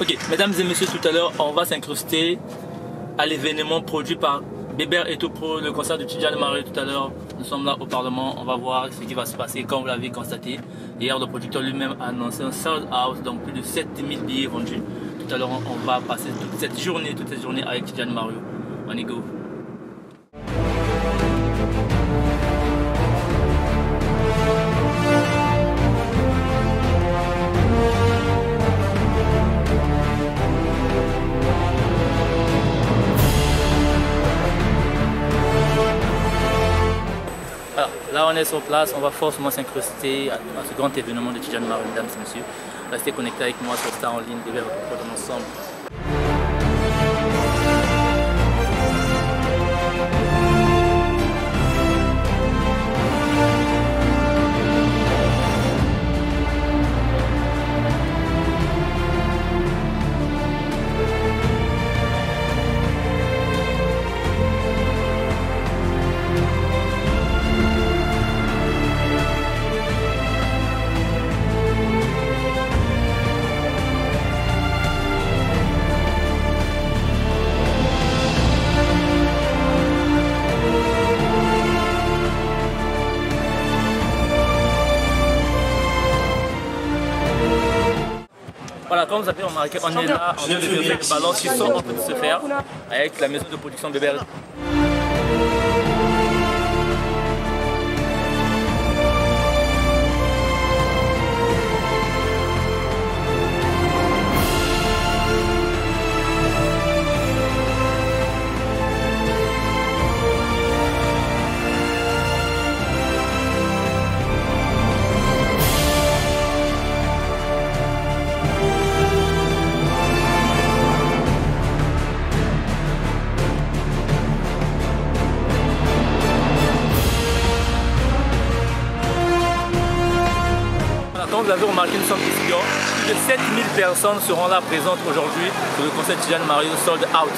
Ok, mesdames et messieurs, tout à l'heure, on va s'incruster à l'événement produit par Bébert et tout pour le concert de Tidjane Marioyo tout à l'heure. Nous sommes là au Parlement, on va voir ce qui va se passer. Comme vous l'avez constaté, hier le producteur lui-même a annoncé un sold out, donc plus de 7000 billets vendus. Tout à l'heure, on va passer toute cette journée avec Tidjane Marioyo. On y go. Alors, là on est sur place, on va forcément s'incruster à ce grand événement de Tidjane Marioyo, mesdames et messieurs. Restez connectés avec moi sur Star en ligne, Bébert dans ensemble. Voilà, comme vous avez remarqué, on est là, on vient de vérifier les balances qui sont en train de se faire avec la maison de production Bébert. Comme vous avez remarqué, nous sommes ici. Plus de 7000 personnes seront là présentes aujourd'hui pour le concert Tidjane Marioyo Sold Out.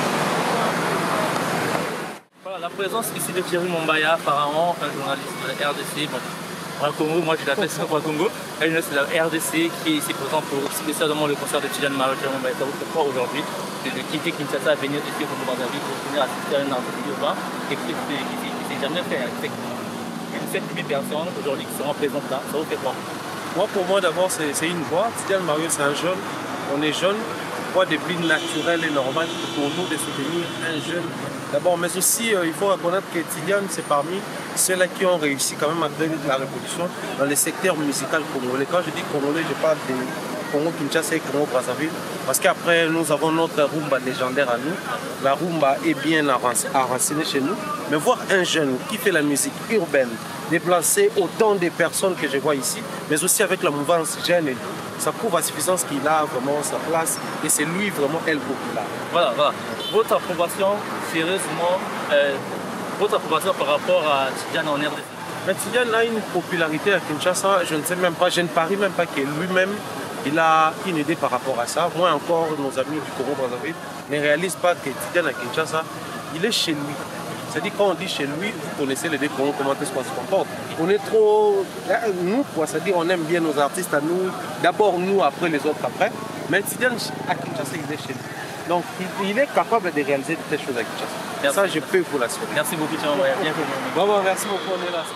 Voilà la présence ici de Thierry Mombaya, Pharaon, un journaliste de la RDC. Bon, Congo, moi je l'appelle ça Congo. Un journaliste de la RDC qui est ici présent pour spécialement le concert de Tidjane Marioyo. Thierry Mombaya, ça vous fait quoi aujourd'hui de quitter Kinshasa à venir ici au Congo-Brazzaville pour venir assister à un entretien urbain et qui ne s'est jamais fait. Plus de 7000 personnes aujourd'hui qui seront présentes là, ça vous fait quoi? Moi, pour moi, d'abord, c'est une voix. Tidjane Marioyo, c'est un jeune. On est jeune. Voix des plus naturel et normal pour nous de soutenir un jeune. D'abord, mais aussi, il faut reconnaître que Tidjane, c'est parmi ceux-là qui ont réussi quand même à donner de la révolution dans le secteur musical congolais. Quand je dis congolais, je parle de Congo-Kinshasa et Congo-Brazzaville. Parce qu'après, nous avons notre rumba légendaire à nous. La rumba est bien enracinée chez nous. Mais voir un jeune qui fait la musique urbaine, déplacer autant de personnes que je vois ici, mais aussi avec la mouvance jeune, ça prouve à suffisance qu'il a vraiment sa place et c'est lui vraiment elle populaire. Voilà. Votre approbation, sérieusement, votre approbation par rapport à Tidjane en RDC? Mais Tidjane a une popularité à Kinshasa, je ne sais même pas, je ne parie même pas que lui-même il a une idée par rapport à ça. Moi encore, nos amis du Congo-Brazzaville ne réalisent pas que Tidjane à Kinshasa, il est chez lui. C'est-à-dire quand on dit chez lui, vous connaissez les deux Congo, comment est-ce qu'on se comporte. On est trop... Nous, quoi, c'est-à-dire on aime bien nos artistes à nous. D'abord nous, après les autres après. Mais Tidjane à Kinshasa, il est chez lui. Donc il est capable de réaliser toutes les choses à Kinshasa. Merci. Ça, je peux vous l'assurer. Merci beaucoup, Thierry Mombaya. Bon, merci beaucoup, on est là.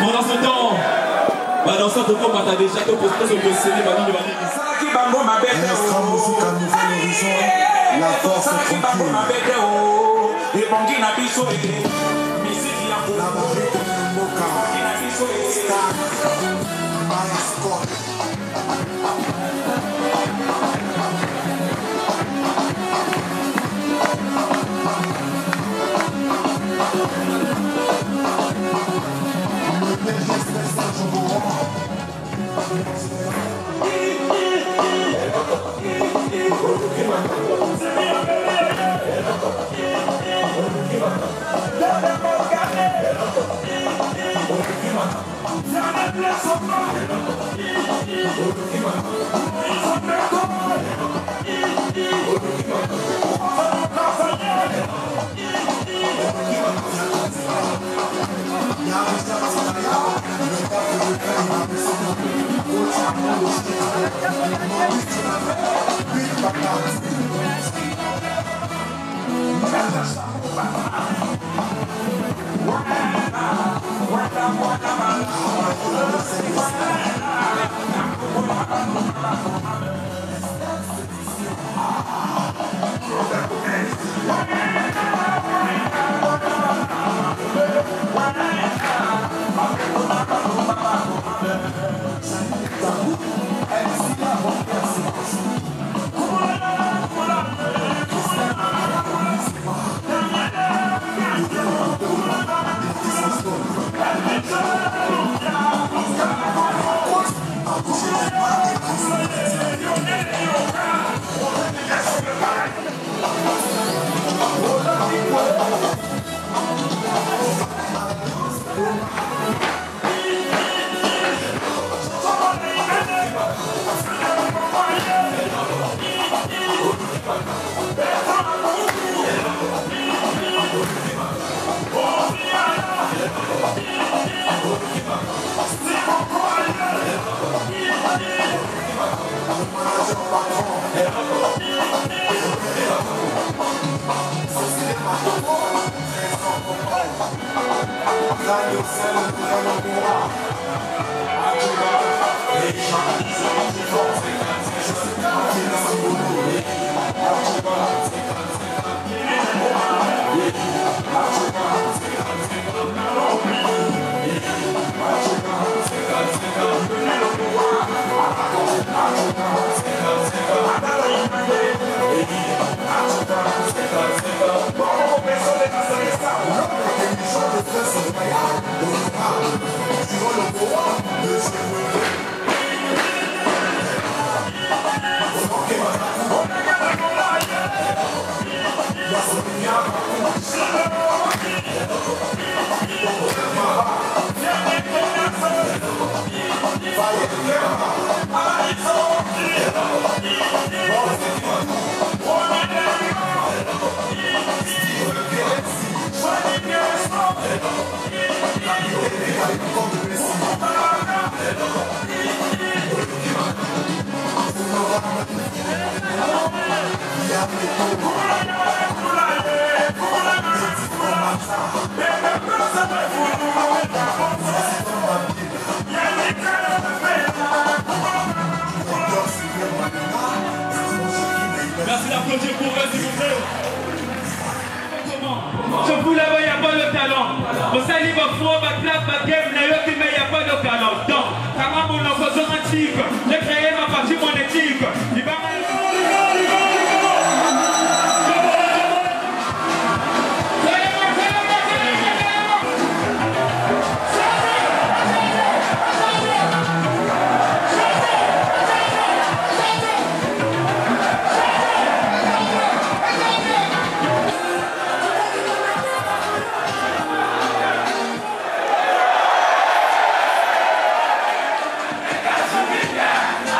Pendant ce temps, dans ce temps, on a déjà tout posté sur le CD, L'instant musique à nouvel horizon, la force tranquille. La barrière de Moka, Star, Maya Scott. Merci d'applaudir pour eux, s'il vous plaît. Je vous l'avais, il n'y a pas de talent. Vous allez me faire ma clap, ma game, mais il n'y a pas de talent. Donc, comment mon opposant antique, j'ai créé ma partie monétique. Il va Yeah.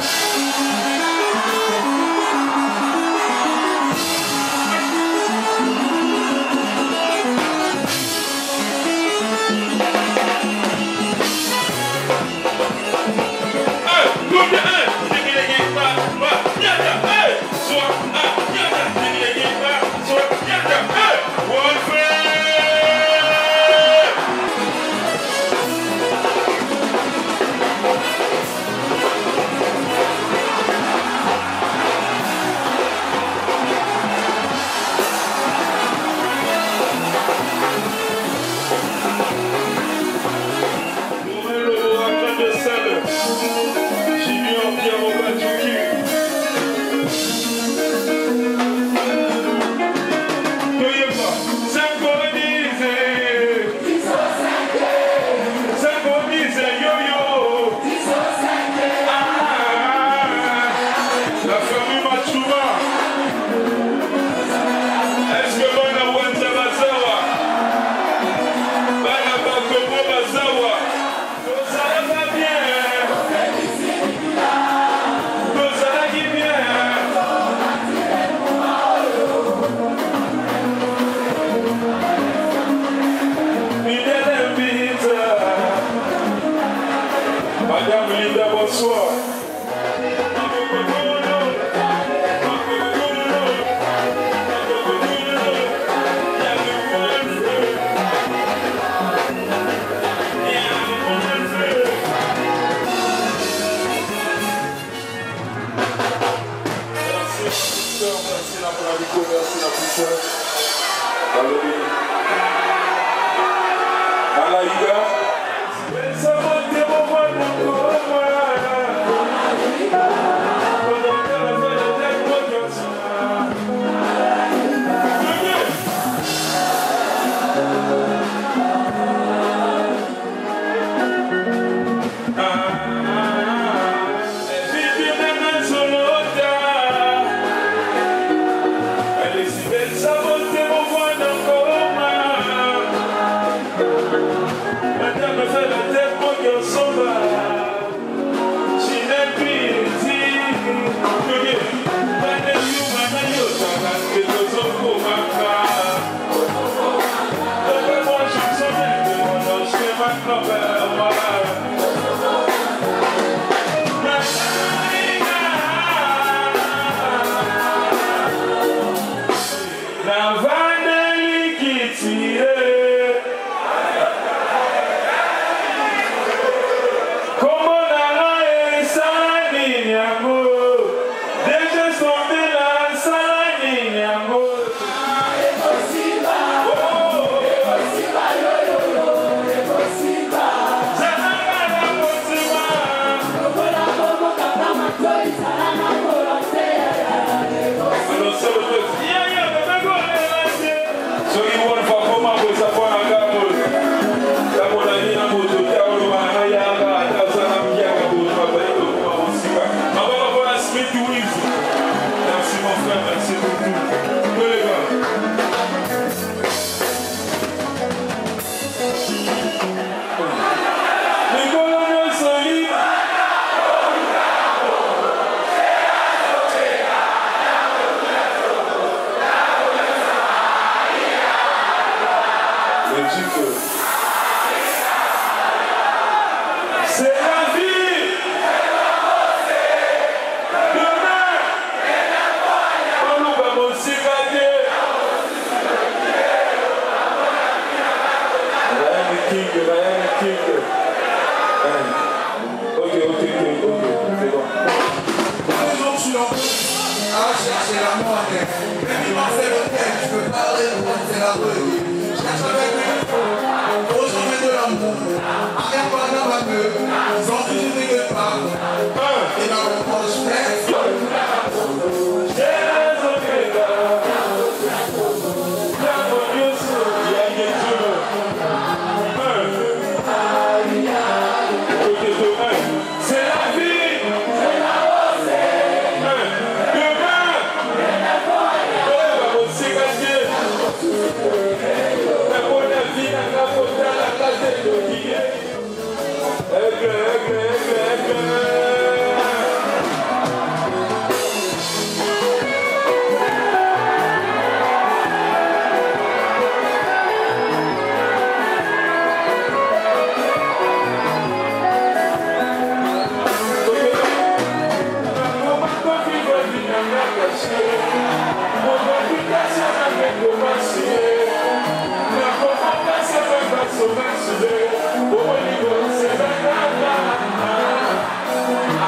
Thank you.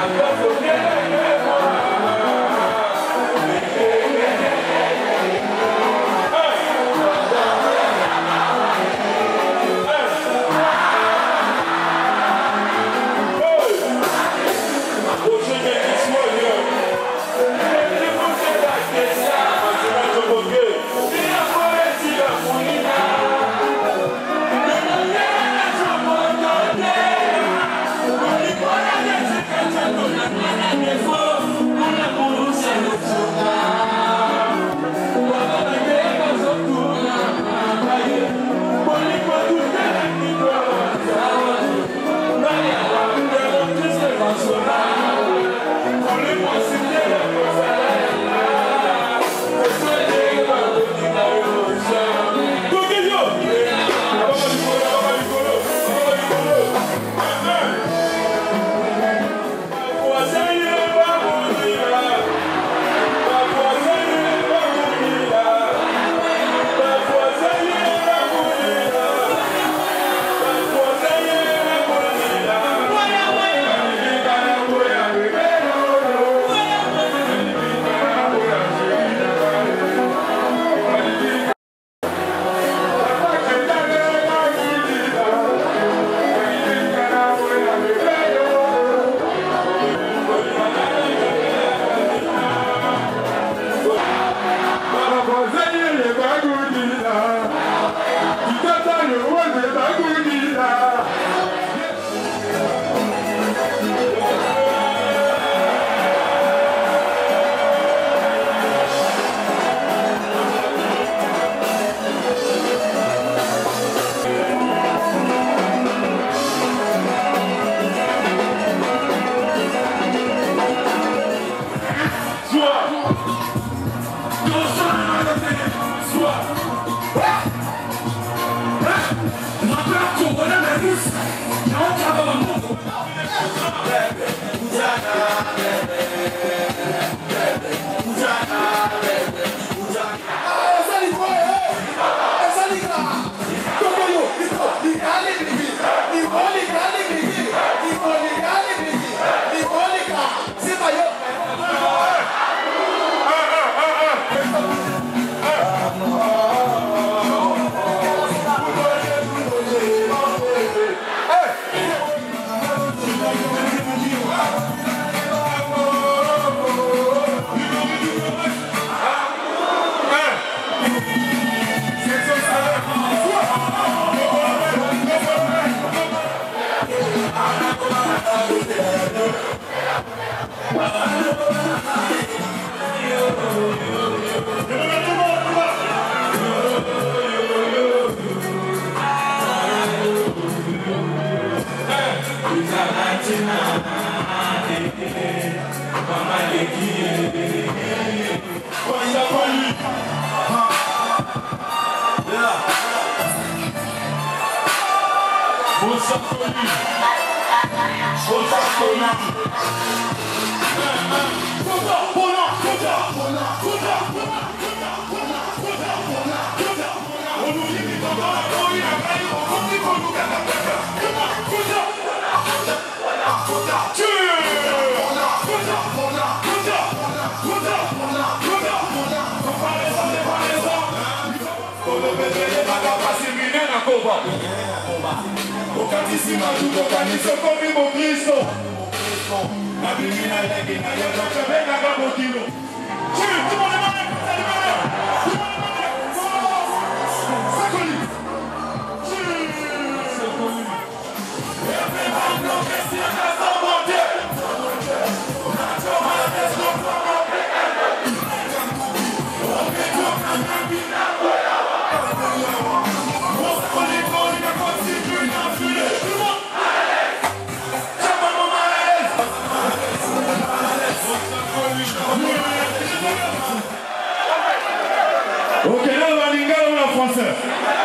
Ok, là, on va linguer en français.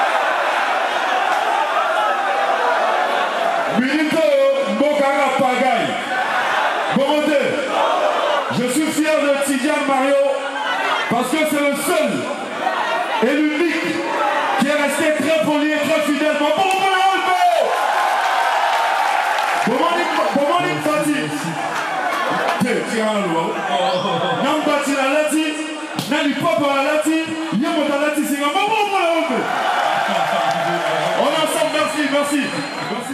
Milito Bokara Pagaï. Bonjour. Je suis fier de Tidiane Mario parce que c'est le seul et l'unique qui est resté très poli et très fidèle. Bon, Fati. tirana lwa. Nambati la lati, nali papa la lati, yemo la lati singa maman moi ombe. On est ensemble, merci, merci. Merci.